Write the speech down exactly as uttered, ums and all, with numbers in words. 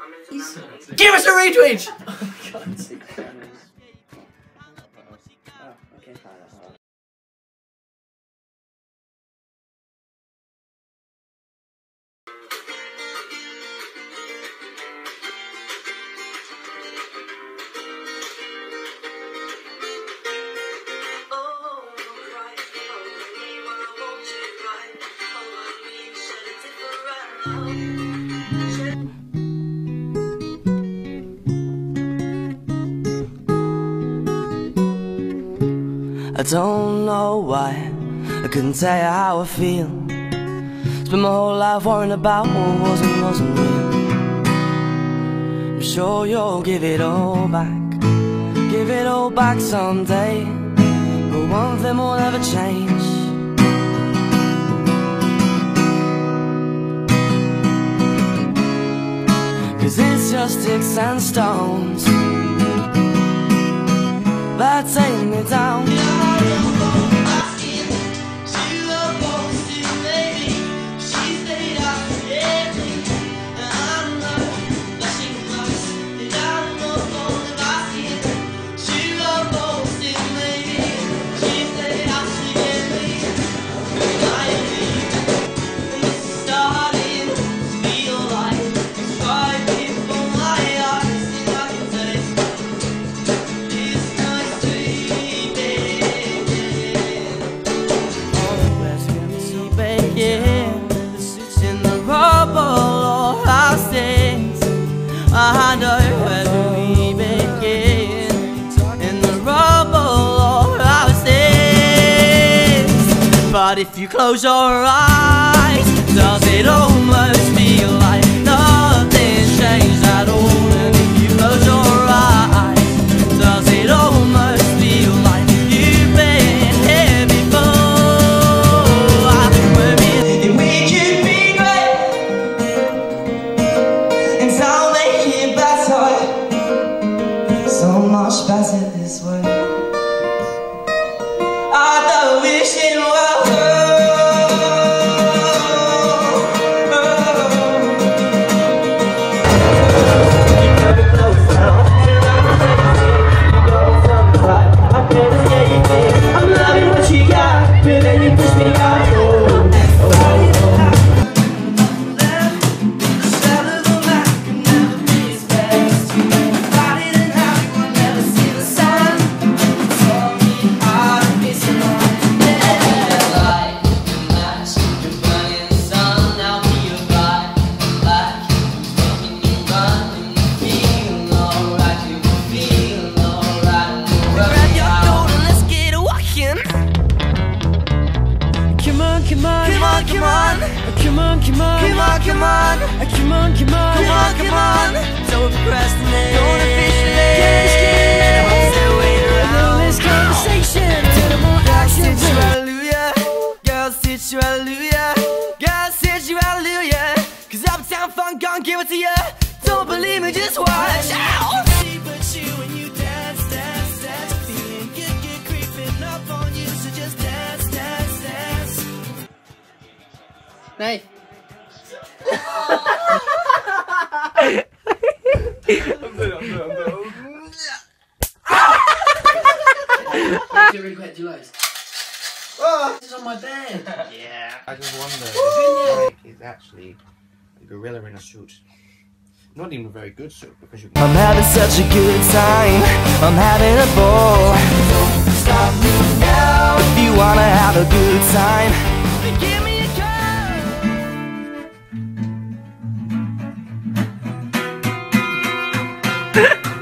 Give us a retweet! I don't know why, I couldn't tell you how I feel. Spent my whole life worrying about what was and wasn't real. I'm sure you'll give it all back, give it all back someday. But one thing will never change. Cause it's just sticks and stones that take me down. I know where do we begin? In the rubble of our sins. But if you close your eyes, does it almost feel like nothing's changed at all? And if you close your eyes, does it almost feel like you've been here before? We're in, we could be great, and I'll make it better, so much better this way. I thought wishing well. I'm loving what you got, but then you push me out. Come on, come on, come on, come on, come on, come on, come on, come on, come on, come on, come on. Don't procrastinate. Don't officially. What's that waiting around? This conversation. More action. Sit you hallelujah. Girl, sit you hallelujah. Girl, sit you hallelujah. Cause Uptown Funk gon' give it to ya. Don't believe me, just watch out. But you when you dance, dance, dance. Feeling good, good creeping up on you. So just dance, dance, dance. Nej. Really quick, do you like? Oh, this is on my bed. Yeah. I just wonder if Drake is actually a gorilla in a suit. Not even a very good suit because you. I'm having such a good time. I'm having a ball. Don't stop me now. If you wanna have a good time, then give me a call.